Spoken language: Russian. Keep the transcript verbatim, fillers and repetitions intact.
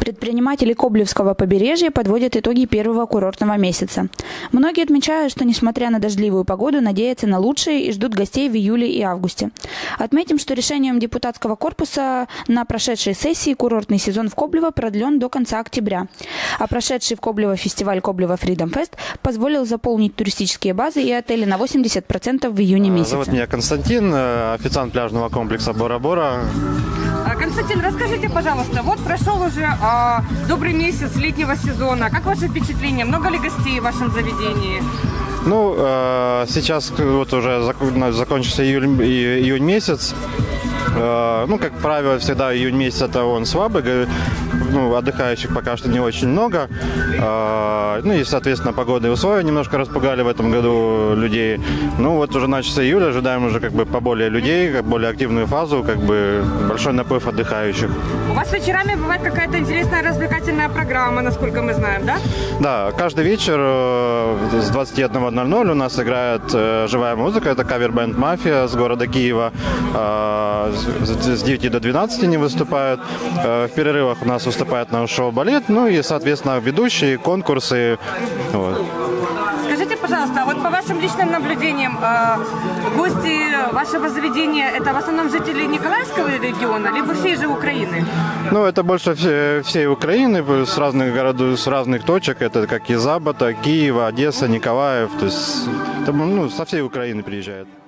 Предприниматели Коблевского побережья подводят итоги первого курортного месяца. Многие отмечают, что, несмотря на дождливую погоду, надеются на лучшее и ждут гостей в июле и августе. Отметим, что решением депутатского корпуса на прошедшей сессии курортный сезон в Коблево продлен до конца октября. А прошедший в Коблево фестиваль Коблево Freedom Fest позволил заполнить туристические базы и отели на восемьдесят процентов в июне месяце. Зовут меня Константин, официант пляжного комплекса Бора-Бора. Константин, расскажите, пожалуйста, вот прошел уже а, добрый месяц летнего сезона. Как ваши впечатления? Много ли гостей в вашем заведении? Ну, э, сейчас вот уже закончился июль, июнь месяц. Э, ну, как правило, всегда июнь месяц это он слабый. Ну, отдыхающих пока что не очень много. Э, ну и, соответственно, погодные условия немножко распугали в этом году людей. Ну, вот уже начался июль, ожидаем уже как бы поболее людей, как более активную фазу, как бы большой наплыв отдыхающих. У вас вечерами бывает какая-то интересная развлекательная программа, насколько мы знаем, да? Да, каждый вечер э, с двадцати одного ноль ноль у нас играет э, живая музыка. Это кавер-бэнд «Мафия» с города Киева. Э, с девяти до двенадцати они выступают. Э, в перерывах у нас выступает наш шоу-балет. Ну и, соответственно, ведущие, конкурсы. Вот. Скажите, пожалуйста, вот по вашим личным наблюдениям, э, гости вашего заведения – это в основном жители Николаевского региона, либо всей же Украины? Ну, это больше все, всей Украины, с разных городов, с разных точек. Это как из Забота, Киева, Одесса, Николаев. То есть, ну, со всей Украины приезжают.